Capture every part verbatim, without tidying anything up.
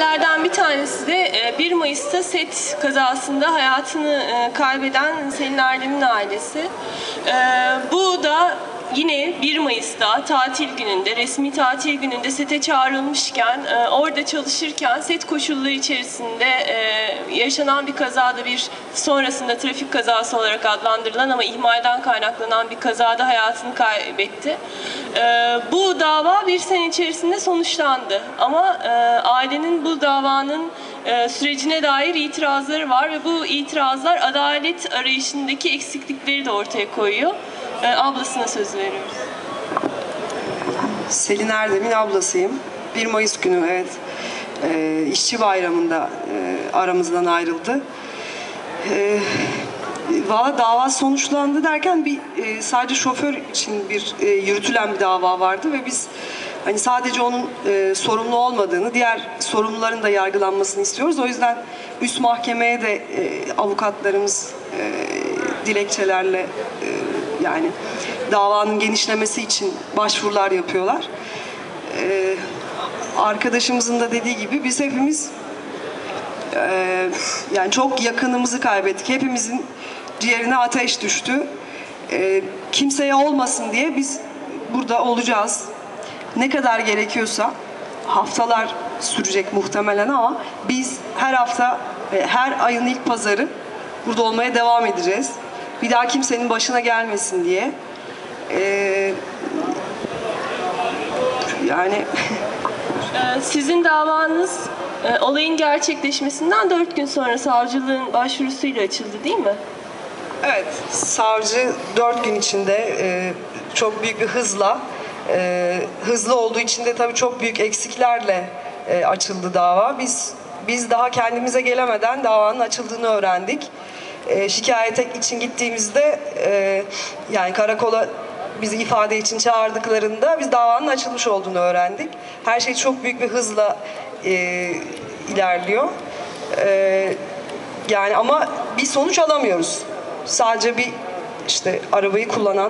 sebeplerden bir tanesi de bir Mayıs'ta set kazasında hayatını kaybeden Selin Erdem'in ailesi. Bu da yine bir Mayıs'ta tatil gününde, resmi tatil gününde sete çağrılmışken, orada çalışırken set koşulları içerisinde yaşanan bir kazada, bir sonrasında trafik kazası olarak adlandırılan ama ihmalden kaynaklanan bir kazada hayatını kaybetti. Bu dava bir sene içerisinde sonuçlandı ama ailenin bu davanın sürecine dair itirazları var ve bu itirazlar adalet arayışındaki eksiklikleri de ortaya koyuyor. Ablasına söz veriyoruz. Selin Erdem'in ablasıyım. bir Mayıs günü evet e, işçi bayramında e, aramızdan ayrıldı. E, Valla dava sonuçlandı derken bir e, sadece şoför için bir e, yürütülen bir dava vardı ve biz hani sadece onun e, sorumlu olmadığını, diğer sorumluların da yargılanmasını istiyoruz. O yüzden üst mahkemeye de e, avukatlarımız e, dilekçelerle e, yani davanın genişlemesi için başvurular yapıyorlar. Ee, arkadaşımızın da dediği gibi biz hepimiz e, yani çok yakınımızı kaybettik. Hepimizin ciğerine ateş düştü. Ee, kimseye olmasın diye biz burada olacağız. Ne kadar gerekiyorsa haftalar sürecek muhtemelen ama biz her hafta, her ayın ilk pazarı burada olmaya devam edeceğiz. Bir daha kimsenin başına gelmesin diye. Ee, yani sizin davanız olayın gerçekleşmesinden dört gün sonra savcılığın başvurusuyla açıldı değil mi? Evet, savcı dört gün içinde e, çok büyük bir hızla, e, hızlı olduğu için de tabii çok büyük eksiklerle e, açıldı dava. Biz biz daha kendimize gelemeden davanın açıldığını öğrendik. E, şikayete için gittiğimizde e, yani karakola bizi ifade için çağırdıklarında biz davanın açılmış olduğunu öğrendik. Her şey çok büyük bir hızla e, ilerliyor. E, yani ama bir sonuç alamıyoruz. Sadece bir işte arabayı kullanan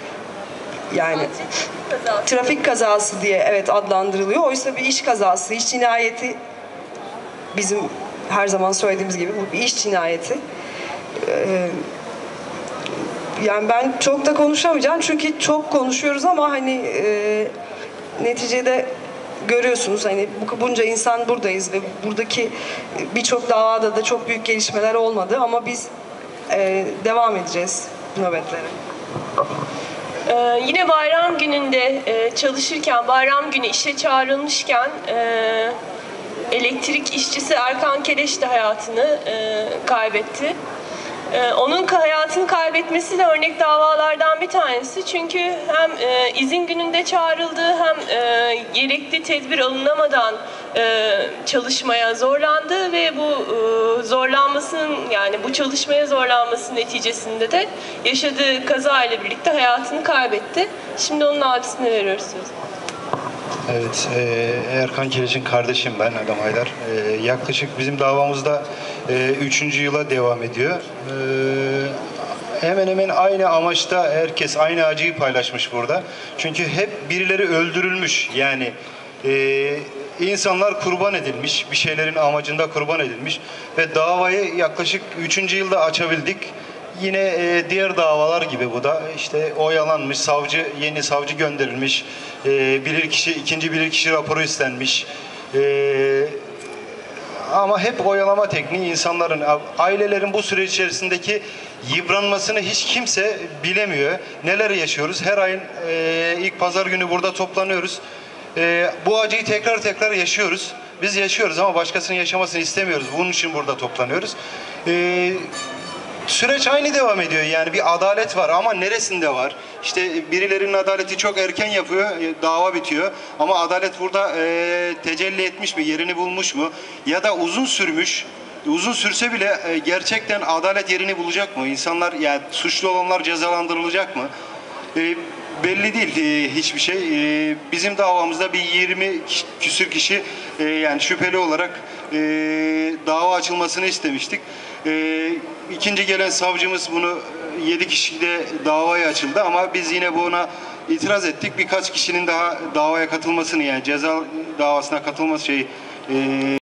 yani trafik kazası diye evet adlandırılıyor. Oysa bir iş kazası, iş cinayeti bizim her zaman söylediğimiz gibi bu bir iş cinayeti. Ee, yani ben çok da konuşamayacağım çünkü çok konuşuyoruz ama hani e, neticede görüyorsunuz hani bunca insan buradayız ve buradaki birçok davada da çok büyük gelişmeler olmadı ama biz e, devam edeceğiz nöbetlere. Ee, yine bayram gününde e, çalışırken, bayram günü işe çağrılmışken e, elektrik işçisi Erkan Keleş de hayatını e, kaybetti. E, onun hayatını kaybetmesi de örnek davalardan bir tanesi. Çünkü hem e, izin gününde çağrıldı hem e, gerekli tedbir alınamadan e, çalışmaya zorlandı ve bu e, zorlanmasının yani bu çalışmaya zorlanması neticesinde de yaşadığı kaza ile birlikte hayatını kaybetti. Şimdi onun abisine veriyoruz sözü. Evet, e, Erkan Keleş'in kardeşim ben, Adam Haydar. E, yaklaşık bizim davamızda e, üçüncü yıla devam ediyor. E, hemen hemen aynı amaçta herkes aynı acıyı paylaşmış burada. Çünkü hep birileri öldürülmüş. Yani e, insanlar kurban edilmiş, bir şeylerin amacında kurban edilmiş. Ve davayı yaklaşık üçüncü yılda açabildik. Yine e, diğer davalar gibi bu da işte oyalanmış, savcı yeni savcı gönderilmiş, e, bilirkişi ikinci bilirkişi raporu istenmiş. E, ama hep oyalama tekniği insanların, ailelerin bu süreç içerisindeki yıpranmasını hiç kimse bilemiyor. Neler yaşıyoruz? Her ayın e, ilk pazar günü burada toplanıyoruz. E, bu acıyı tekrar tekrar yaşıyoruz. Biz yaşıyoruz ama başkasının yaşamasını istemiyoruz. Bunun için burada toplanıyoruz. E, Süreç aynı devam ediyor. Yani bir adalet var ama neresinde var? İşte birilerinin adaleti çok erken yapıyor, dava bitiyor. Ama adalet burada e, tecelli etmiş mi, yerini bulmuş mu? Ya da uzun sürmüş, uzun sürse bile e, gerçekten adalet yerini bulacak mı? İnsanlar, yani suçlu olanlar cezalandırılacak mı? E, belli değil e, hiçbir şey. E, bizim davamızda bir yirmi küsür kişi e, yani şüpheli olarak e, dava açılmasını istemiştik. E, ikinci gelen savcımız bunu yedi kişide davaya açıldı ama biz yine buna itiraz ettik. Birkaç kişinin daha davaya katılmasını, yani ceza davasına katılması şeyi e,